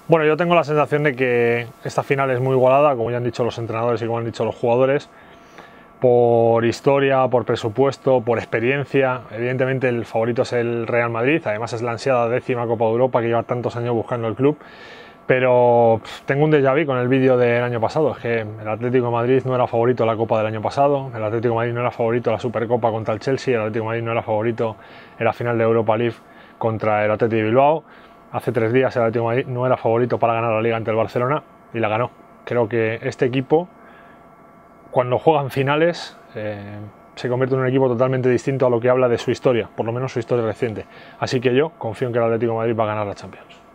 Bueno, yo tengo la sensación de que esta final es muy igualada, como ya han dicho los entrenadores y como han dicho los jugadores, por historia, por presupuesto, por experiencia. Evidentemente el favorito es el Real Madrid, además es la ansiada 10ª Copa de Europa que lleva tantos años buscando el club, pero tengo un déjà vu con el vídeo del año pasado. Es que el Atlético de Madrid no era favorito a la Copa del año pasado, el Atlético de Madrid no era favorito a la Supercopa contra el Chelsea, el Atlético de Madrid no era favorito en la final de Europa League contra el Atlético de Bilbao. Hace 3 días el Atlético de Madrid no era favorito para ganar la Liga ante el Barcelona y la ganó. Creo que este equipo, cuando juegan finales, se convierte en un equipo totalmente distinto a lo que habla de su historia, por lo menos su historia reciente. Así que yo confío en que el Atlético de Madrid va a ganar la Champions.